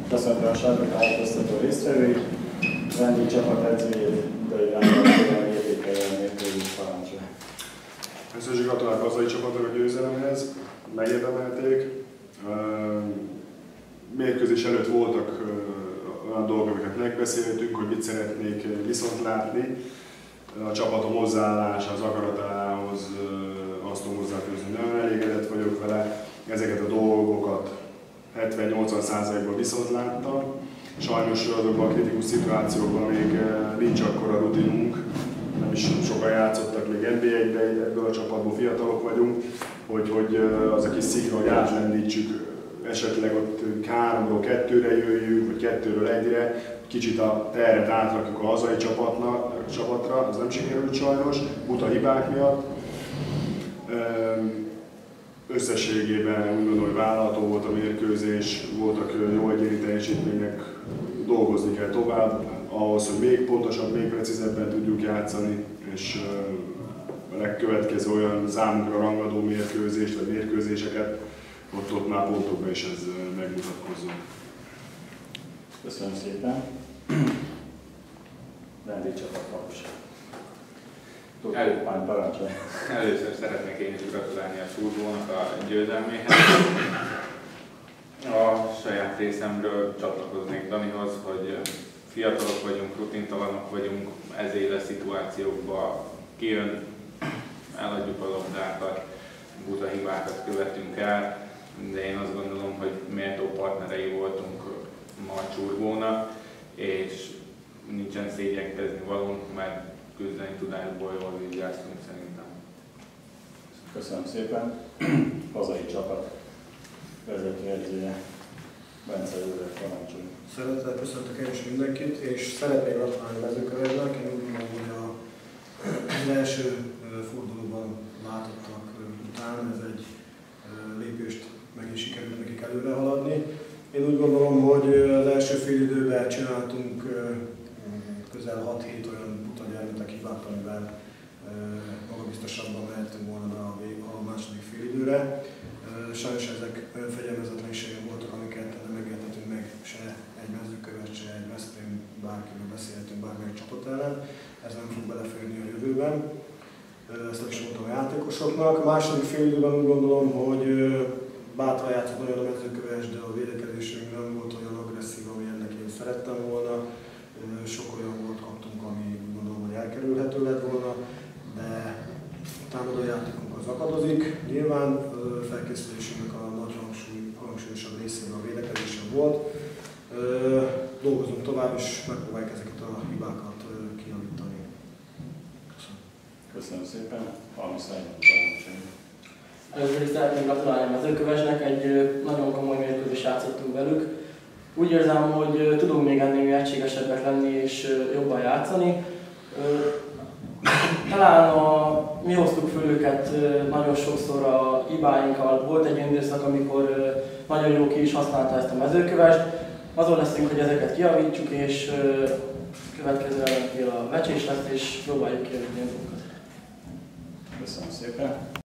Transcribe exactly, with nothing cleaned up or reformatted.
Köszöntöm a sárga tájékoztató résztvevőit, Vendi csapat edzőjét, Dai Rándor értékelje a mérkőzés parancsra. Először is gratulálok a hazai csapatnak a győzelemhez, megérdemelték. Mérkőzés előtt voltak olyan dolgok, amiket megbeszéltünk, hogy mit szeretnék viszont látni. A csapatom hozzáállása, az akaratához azt tudom hozzáfűzni, nagyon elégedett vagyok vele. Ezeket a dolgokat hetven-nyolcvan százalékban viszont láttam. Sajnos azokban a kritikus szituációkban még nincs akkora rutinunk, nem is sokan játszottak még en bé egyben, ebből a csapatból fiatalok vagyunk, hogy, hogy az a kis szikra, hogy átlendítsük, esetleg ott háromról kettőre jöjjünk, vagy kettőről egyre, kicsit a terhet átrakjuk a hazai csapatnak, a csapatra, az nem sikerült sajnos, buta hibák miatt. Összességében úgy gondolom, hogy vállalható volt a mérkőzés, voltak jó egyéni teljesítmények, dolgozni kell tovább, ahhoz, hogy még pontosabb, még precízebben tudjuk játszani, és a legkövetkező olyan számunkra rangadó mérkőzést, vagy mérkőzéseket, ott, ott már pontokban is ez megmutatkozzon. Köszönöm szépen. Vendi csapat kapus. El, először szeretnék én is gratulálni a Szurgónak a győzelméhez. A saját részemről csatlakoznék Danihoz, hogy fiatalok vagyunk, rutintalanok vagyunk, ezéles szituációkban kijön, eladjuk a labdákat, buta hibákat követünk el, de én azt gondolom, hogy méltó partnerei voltunk ma a Csurgónak, és nincsen szégyenkezni valónk, mert küzdeni tudásból jól vizsgáztunk szerintem. Köszönöm szépen. Hazai csapat vezetőedzője, Bence József, parancsoljon. Szeretettel köszöntök én is mindenkit, és szeretnék gratulálni Mezőkövesdnek. Én úgy gondolom, hogy a, az első fordulóban látottak után ez egy lépést megint sikerült nekik előre haladni. Én úgy gondolom, hogy az első fél időben csináltunk közel hat-hét olyan buta gyermetek hibát, amivel magabiztosabban mehetünk volna a, a második félidőre. Sajnos ezek olyan fegyelmezetlenségek voltak, amiket nem engedhetünk meg se egy Mezőköves, se egy Veszprém, bárkiről beszélhetünk, bármelyik csapat ellen. Ez nem fog beleférni a jövőben. Ezt is mondtam a játékosoknak. A második félidőben úgy gondolom, hogy bátran játszott nagyon a Mezőköves, de a védekezésünk nem volt olyan agresszív, amilyennek én szerettem volna. Sok olyan volt kaptunk, ami úgy gondolom, hogy elkerülhető lett volna, de a támadó játékunk az akadozik. Nyilván felkészülésünknek a nagy hangsúly, hangsúlyosabb részében a védekezésen volt. Dolgozunk tovább, és megpróbáljuk ezeket a hibákat kijavítani. Köszönöm. Köszönöm szépen. Halmi Szájban, parancsoljon. Először is szeretnék gratulálni a Mezőkövesnek, egy nagyon komoly mérkőzést játszottunk velük. Úgy érzem, hogy tudunk még ennél egységesebbek lenni és jobban játszani. Talán a, mi hoztuk föl őket nagyon sokszor a hibáinkkal. Volt egy olyan időszak, amikor nagyon jó ki is használta ezt a Mezőkövest. Azon leszünk, hogy ezeket kijavítsuk, és következő ellenfél a Vecsés lesz, és próbáljuk kijavítani magunkat. Köszönöm szépen.